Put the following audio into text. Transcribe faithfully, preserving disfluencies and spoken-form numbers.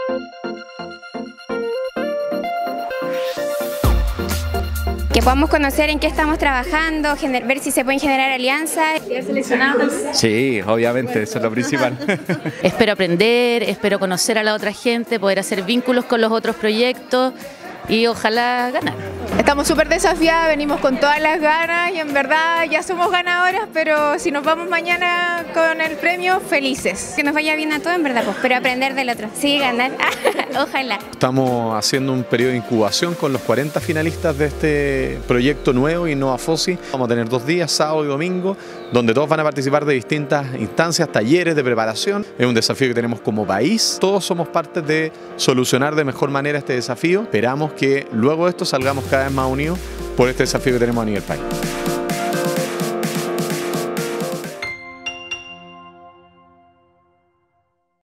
Que podamos conocer en qué estamos trabajando, ver si se pueden generar alianzas. Sí, obviamente, eso es lo principal. Espero aprender, espero conocer a la otra gente, poder hacer vínculos con los otros proyectos y ojalá ganar. Estamos súper desafiadas, venimos con todas las ganas y en verdad ya somos ganadoras, pero si nos vamos mañana con el premio, felices. Que nos vaya bien a todos en verdad, pues, pero aprender del otro. Sí, ganar. Ojalá. Estamos haciendo un periodo de incubación con los cuarenta finalistas de este proyecto nuevo, Innova Fosi. Vamos a tener dos días, sábado y domingo, donde todos van a participar de distintas instancias, talleres de preparación. Es un desafío que tenemos como país. Todos somos parte de solucionar de mejor manera este desafío. Esperamos que luego de esto salgamos cada vez más unidos por este desafío que tenemos a nivel país.